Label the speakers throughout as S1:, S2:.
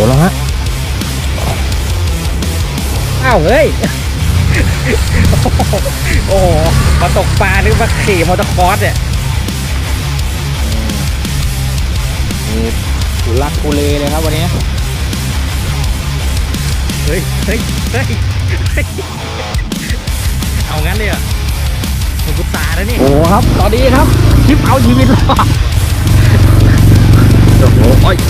S1: แล้วฮะอ้าวเฮ้ยโอ้โหมาตกปลาหรือมาขี่มอเตอร์คอร์สเนี่ยนี่ทุลักทุเลเลยครับวันนี้เฮ้ยเอางั้นเลยอ่ะมันกุตาแล้วนี่โอ้ครับตอนนี้ครับคลิปเอาชีวิตรอดโอ้โหเฮ้ย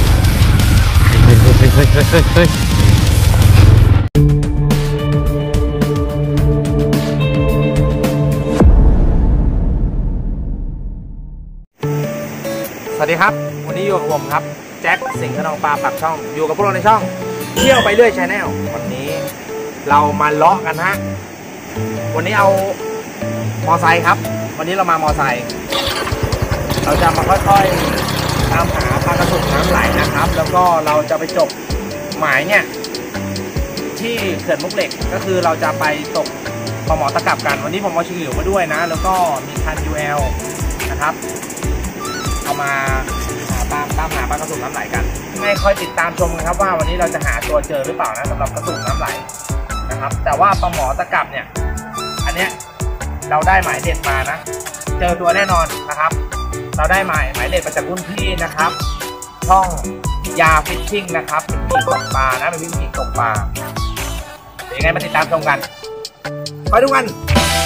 S1: สวัสดีครับวันนี้อยู่กับผมครับแจ็คสิงห์ขนองปลาปักช่องอยู่กับพวกเราในช่องเที่ยวไปเรื่อย Channel วันนี้เรามาเลาะกันฮะวันนี้เอามอไซค์ครับวันนี้เรามามอไซค์เราจะมาค่อยๆตามหาปลากระสุนน้ำไหลนะครับแล้วก็เราจะไปจบหมายเนี่ยที่เขื่อนมุกเหล็กก็คือเราจะไปตกปลาหมอตะกับกันวันนี้ผมเอาชิงหลิวมาด้วยนะแล้วก็มีคัน UL นะครับเอามาตามหาปลากระสุนน้ำไหลกันไม่ค่อยติดตามชมกันครับว่าวันนี้เราจะหาตัวเจอหรือเปล่านะสำหรับกระสุนน้ำไหลนะครับแต่ว่าปลาหมอตะกับเนี่ยอันเนี้ยเราได้หมายเด็ดมานะเจอตัวแน่นอนนะครับเราได้หมายเด็ดมาจากรุ่นพี่นะครับช่องยาฟิชชิ่งนะครับเป็นวิธีตกปลานะเป็นวิธีตกปลาเดี๋ยวยังไงมาติดตามชมกันไปดูกัน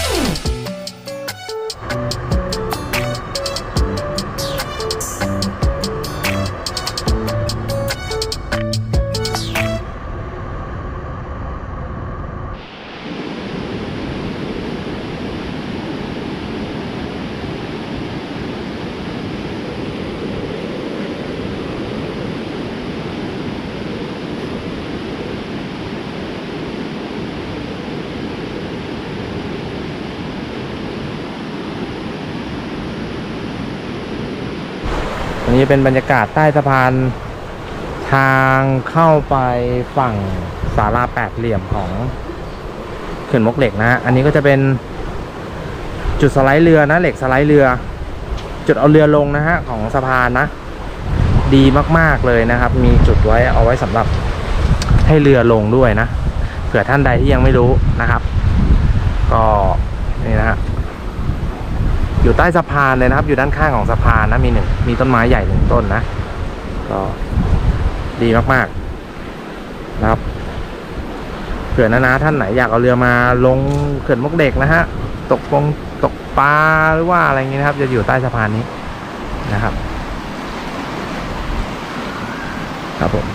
S1: อันนี้เป็นบรรยากาศใต้สะพานทางเข้าไปฝั่งศาลาแปดเหลี่ยมของเขื่อนมกเหล็กนะฮะอันนี้ก็จะเป็นจุดสไลด์เรือนะเหล็กสไลด์เรือจุดเอาเรือลงนะฮะของสะพานนะดีมากๆเลยนะครับมีจุดไว้เอาไว้สำหรับให้เรือลงด้วยนะเผื่อท่านใดที่ยังไม่รู้นะครับก็นี่นะฮะอยู่ใต้สะพานเลยนะครับอยู่ด้านข้างของสะพานนะมีต้นไม้ใหญ่1ต้นนะก็ดีมากๆนะครับเผื่อนะท่านไหนอยากเอาเรือมาลงเขื่อนมกเหล็กนะฮะตกปลาหรือว่าอะไรอย่างนี้นะครับจะอยู่ใต้สะพานนี้นะครับครับผม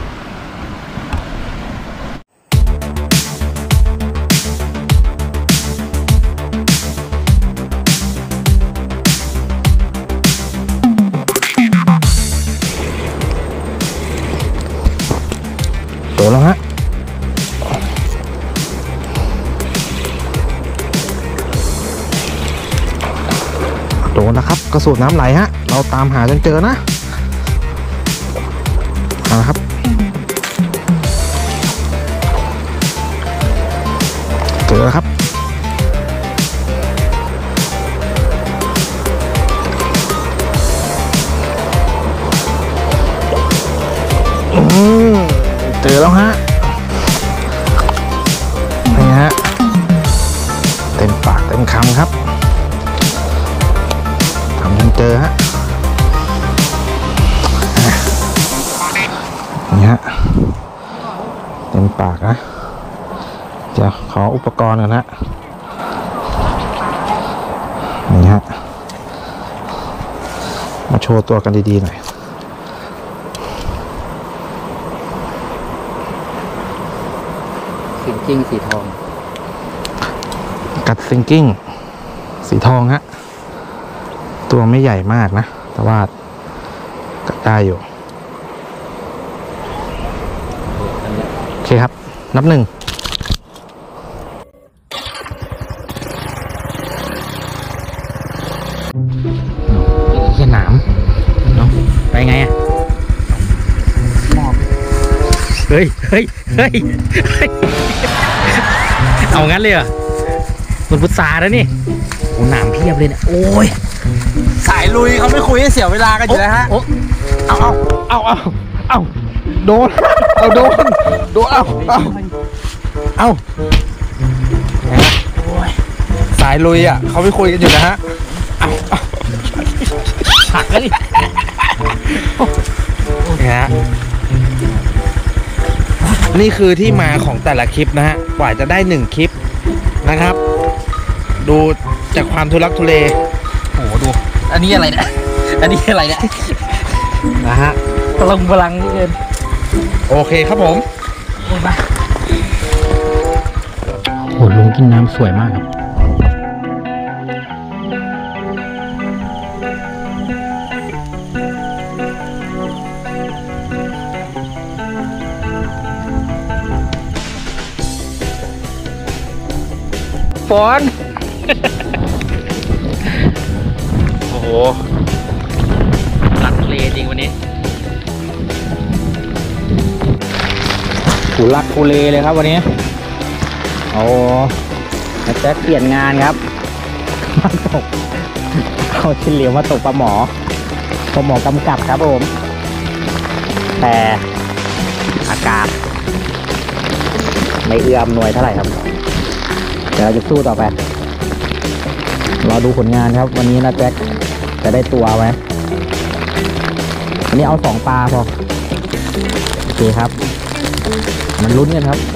S1: โตแล้วฮะโตนะครับกระสุนน้ำไหลฮะเราตามหาจนเจอนะเอาละครับเจอครับเจอแล้วฮะนี่ฮะเต็มปากเต็มคำครับทำจนเจอฮะนี่ฮะเต็มปากนะจะขออุปกรณ์กันฮะนี่ฮะมาโชว์ตัวกันดีๆหน่อยซิงกิ้งสีทองกัดซิงกิ้งสีทองฮะตัวไม่ใหญ่มากนะแต่ว่ากัดได้อยู่โอเคครับนับ1แค่หนามเนาะไปไงอ่ะเฮ้ยเอางั้นเลยเหรอมันพุทธาแล้วนี่โอ้หนามเพียบเลยเนี่ยโอ้ยสายลุยเขาไม่คุยให้เสียเวลากันอยู่แล้วฮะเอาโดนเอาโดนเอาสายลุยอ่ะเขาไม่คุยกันอยู่นะฮะหักกันดินี่คือที่มาของแต่ละคลิปนะฮะกว่าจะได้1คลิปนะครับ ดูจากความทุลักทุเลโอ้โหดูอันนี้อะไรเนี่ยนะฮะพลังนี่เกินโอเคครับผมโหลุงกินน้ำสวยมากครับฝนโอ้โหตัดทะเลจริงวันนี้ทุลักทุเลเลยครับวันนี้โอ้แจ็คเปลี่ยนงานครับมาตกเอาชิ้นเหลวมาตกปลาหมอกำกับครับผมแต่อากาศไม่เอื้อมหน่วยเท่าไหร่ครับเดี๋ยวเราจะสู้ต่อไปรอดูผลงานครับวันนี้นะแจ็คจะได้ตัวไหมวันนี้เอา2 ปลาพอโอเคครับมันลุ้นกันครับ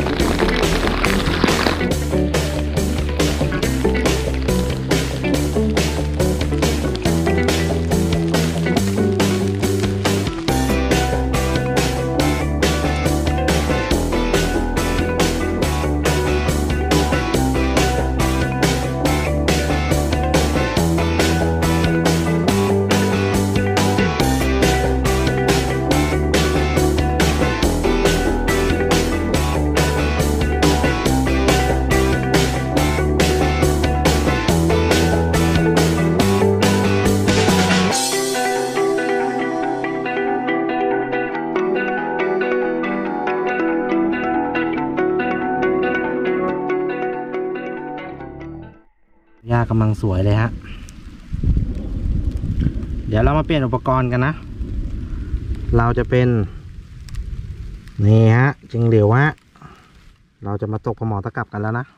S1: หญ้ากำลังสวยเลยฮะเดี๋ยวเรามาเปลี่ยนอุปกรณ์กันนะเราจะเป็นนี่ฮะจิงเหลียวฮะเราจะมาตกปลาหมอตะกับกันแล้วนะ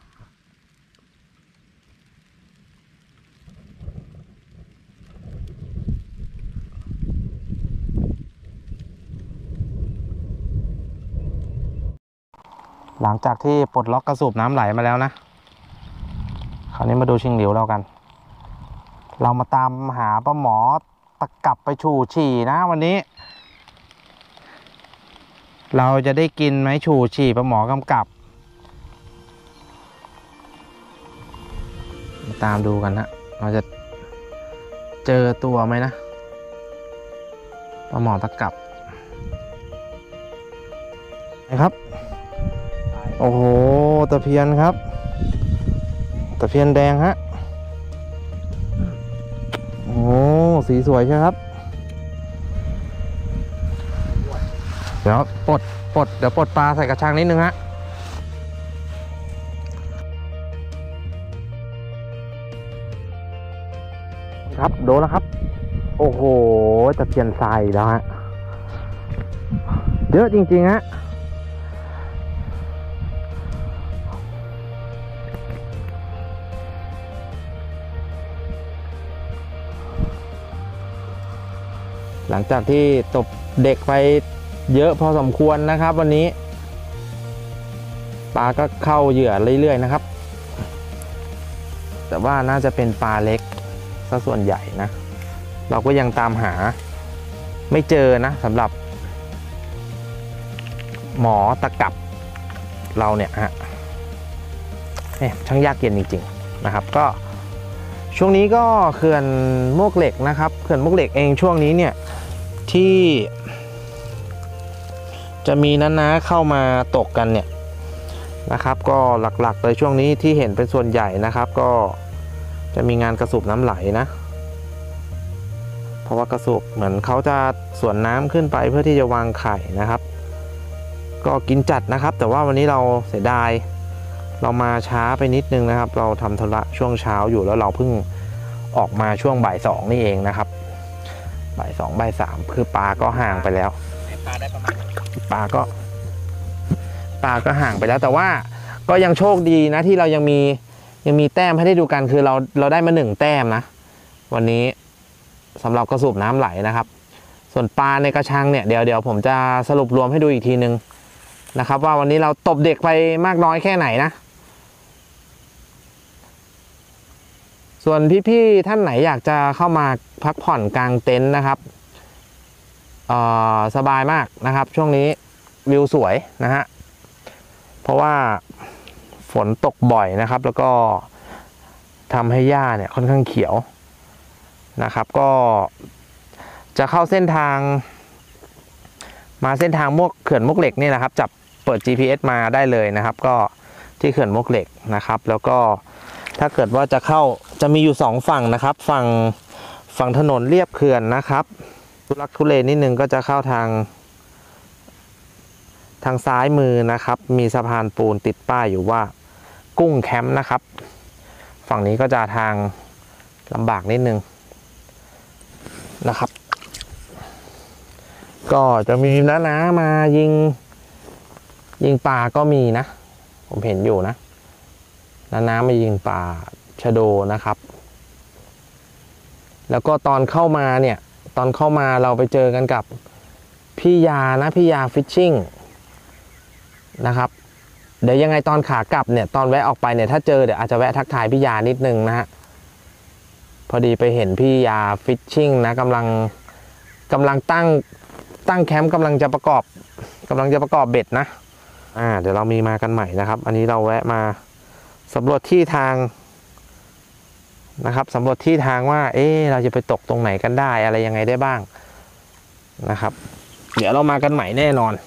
S1: หลังจากที่ปลดล็อกกระสูบน้ำไหลมาแล้วนะคราวนี้มาดูชิงเหลียวเรากันเรามาตามหาปลาหมอตะกับไปฉู่ฉี่นะวันนี้เราจะได้กินไหมฉู่ฉี่ปลาหมอกำกับมาตามดูกันนะเราจะเจอตัวไหมนะปลาหมอตะกับนะครับโอ้โหตะเพียนครับตะเพียนแดงฮะโอ้สีสวยใช่ครับเดี๋ยวปลดเดี๋ยวปลดปลาใส่กระชังนิดนึงฮะครับโดนแล้วครับโอ้โหตะเพียนทรายแล้วฮะเยอะจริงๆฮะหลังจากที่ตบเด็กไปเยอะพอสมควรนะครับวันนี้ปลาก็เข้าเหยื่อเรื่อยๆนะครับแต่ว่าน่าจะเป็นปลาเล็กซะส่วนใหญ่นะเราก็ยังตามหาไม่เจอนะสำหรับหมอตะกับเราเนี่ยฮะช่างยากเย็นจริงๆนะครับก็ช่วงนี้ก็เขื่อนมวกเหล็กนะครับเขื่อนมวกเหล็กเองช่วงนี้เนี่ยที่จะมีน้าๆเข้ามาตกกันเนี่ยนะครับก็หลักๆเลยช่วงนี้ที่เห็นเป็นส่วนใหญ่นะครับก็จะมีงานกระสูบน้ำไหลนะเพราะว่ากระสูบเหมือนเขาจะสวนน้ำขึ้นไปเพื่อที่จะวางไข่นะครับก็กินจัดนะครับแต่ว่าวันนี้เราเสียดายเรามาช้าไปนิดนึงนะครับเราทำธุระช่วงเช้าอยู่แล้วเราเพิ่งออกมาช่วงบ่าย2นี่เองนะครับบ่าย2บ่าย3คือปลาก็ห่างไปแล้วปลาได้ประมาณปลาก็ห่างไปแล้วแต่ว่าก็ยังโชคดีนะที่เรายังมีแต้มให้ได้ดูกันคือเราได้มา1แต้มนะวันนี้สำหรับกระสูบน้ำไหลนะครับส่วนปลาในกระชังเนี่ยเดี๋ยวผมจะสรุปรวมให้ดูอีกทีนึงนะครับว่าวันนี้เราตบเด็กไปมากน้อยแค่ไหนนะส่วนพี่ๆท่านไหนอยากจะเข้ามาพักผ่อนกลางเต็นท์นะครับสบายมากนะครับช่วงนี้วิวสวยนะฮะเพราะว่าฝนตกบ่อยนะครับแล้วก็ทำให้หญ้าเนี่ยค่อนข้างเขียวนะครับก็จะเข้าเส้นทางมาเส้นทางเขื่อนมวกเหล็กนี่นะครับจับเปิด GPS มาได้เลยนะครับก็ที่เขื่อนมวกเหล็กนะครับแล้วก็ถ้าเกิดว่าจะเข้าจะมีอยู่2ฝั่งนะครับฝั่งถนนเลียบเขื่อนนะครับทุลักทุเลนิดนึงก็จะเข้าทางซ้ายมือนะครับมีสะพานปูนติดป้ายอยู่ว่ากุ้งแคมป์นะครับฝั่งนี้ก็จะทางลำบากนิดนึงนะครับก็จะมีน้ามายิงปลาก็มีนะผมเห็นอยู่นะน้ามายิงปลาชะโดนะครับแล้วก็ตอนเข้ามาเราไปเจอกันกับพี่ยาฟิชชิ่งนะครับเดี๋ยวยังไงตอนขากลับเนี่ยตอนแวะออกไปเนี่ยถ้าเจอเดี๋ยวอาจจะแวะทักทายพี่ยานิดนึงนะฮะพอดีไปเห็นพี่ยาฟิชชิ่งนะกำลังตั้งแคมป์กำลังจะประกอบเบ็ดนะเดี๋ยวเรามีมากันใหม่นะครับอันนี้เราแวะมาสำรวจที่ทางนะครับสำรวจที่ทางว่าเราจะไปตกตรงไหนกันได้อะไรยังไงได้บ้างนะครับเดี๋ยวเรามากันใหม่แน่นอน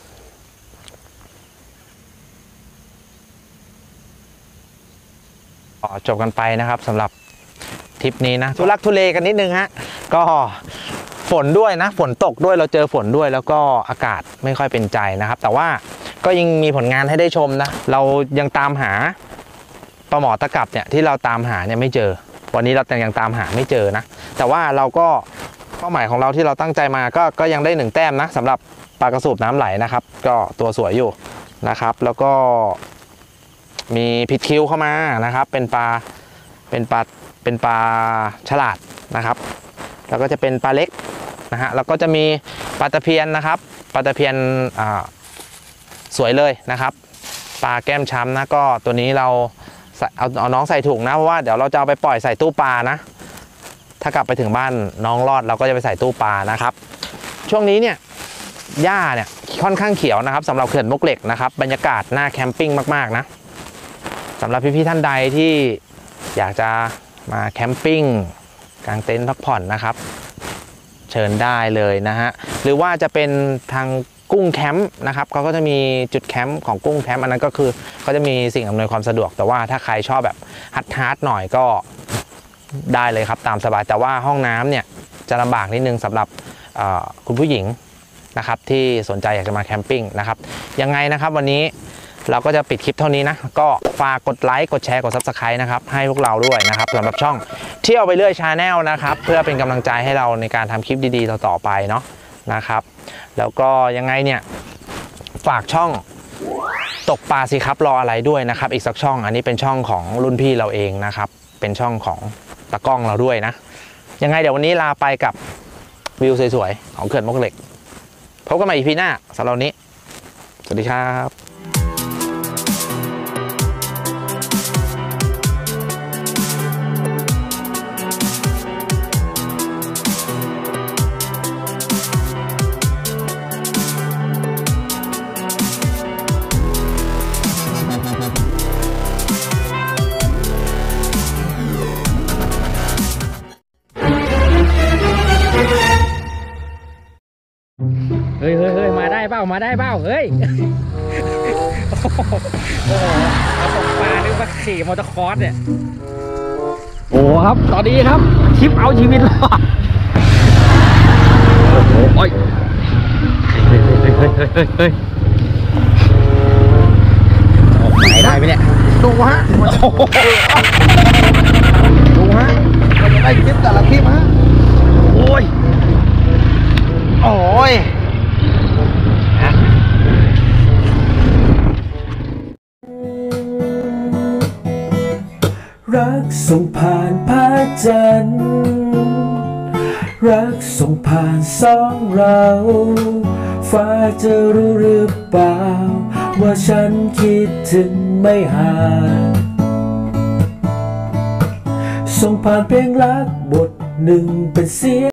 S1: จบกันไปนะครับสำหรับทริปนี้นะทุลักทุเลกันนิดนึงฮะก็ฝนด้วยนะฝนตกด้วยเราเจอฝนด้วยแล้วก็อากาศไม่ค่อยเป็นใจนะครับแต่ว่าก็ยังมีผลงานให้ได้ชมนะเรายังตามหาปลาหมอตะกับเนี่ยที่เราตามหาเนี่ยไม่เจอวันนี้เรายังตามหาไม่เจอนะแต่ว่าเราก็เป้าหมายของเราที่เราตั้งใจมาก็ยังได้1แต้มนะสำหรับปลากระสูบน้ำไหลนะครับก็ตัวสวยอยู่นะครับแล้วก็มีผิดคิวเข้ามานะครับเป็นปลาฉลาดนะครับแล้วก็จะเป็นปลาเล็กนะฮะแล้วก็จะมีปลาตะเพียนนะครับปลาตะเพียนสวยเลยนะครับปลาแก้มช้ำนะก็ตัวนี้เราเอาน้องใส่ถุงนะเพราะว่าเดี๋ยวเราจะเอาไปปล่อยใส่ตู้ปลานะถ้ากลับไปถึงบ้านน้องรอดเราก็จะไปใส่ตู้ปลานะครับช่วงนี้เนี่ยหญ้าเนี่ยค่อนข้างเขียวนะครับสำหรับเขื่อนมวกเหล็กนะครับบรรยากาศน่าแคมปิ้งมากๆนะสำหรับพี่ๆท่านใดที่อยากจะมาแคมปิ้งกางเต็นท์พักผ่อนนะครับเชิญได้เลยนะฮะหรือว่าจะเป็นทางกุ้งแคมป์นะครับเขาก็จะมีจุดแคมป์ของกุ้งแคมป์อันนั้นก็คือเขาจะมีสิ่งอำนวยความสะดวกแต่ว่าถ้าใครชอบแบบฮาร์ดหน่อยก็ได้เลยครับตามสบายแต่ว่าห้องน้ำเนี่ยจะลำบากนิดนึงสำหรับคุณผู้หญิงนะครับที่สนใจอยากจะมาแคมปิ้งนะครับยังไงนะครับวันนี้เราก็จะปิดคลิปเท่านี้นะก็ฝากกดไลค์กดแชร์กด Subscribe นะครับให้พวกเราด้วยนะครับสำหรับช่องเที่ยวไปเรื่อยชาแนลนะครับเพื่อเป็นกำลังใจให้เราในการทำคลิปดีๆต่อไปเนาะนะครับแล้วก็ยังไงเนี่ยฝากช่องตกปลาสิครับรออะไรด้วยนะครับอีกสักช่องอันนี้เป็นช่องของรุ่นพี่เราเองนะครับเป็นช่องของตากล้องเราด้วยนะยังไงเดี๋ยววันนี้ลาไปกับวิวสวยๆของเขื่อนมวกเหล็กพบกันใหม่ EP หน้าสำหรับวันนี้สวัสดีครับ
S2: เฮ้ยมาได้เปล่าเฮ้ยโอ้โหเอาตกปลาหรือว่าขี่มอเตอร์คอร์สเนี่ยโอ้ครับตอนนี้ครับทริปเอาชีวิตรอดโอ้โหเฮ้ยออกหมายได้ไหมเนี่ย
S1: ดูฮะมันจะได้คลิปแต่ละคลิปฮะโอ้ย
S3: รักส่งผ่านพระจันทร์รักส่งผ่านสองเราฟ้าจะรู้หรือเปล่าว่าฉันคิดถึงไม่ห่างส่งผ่านเพลงรักบทหนึ่งเป็นเสียง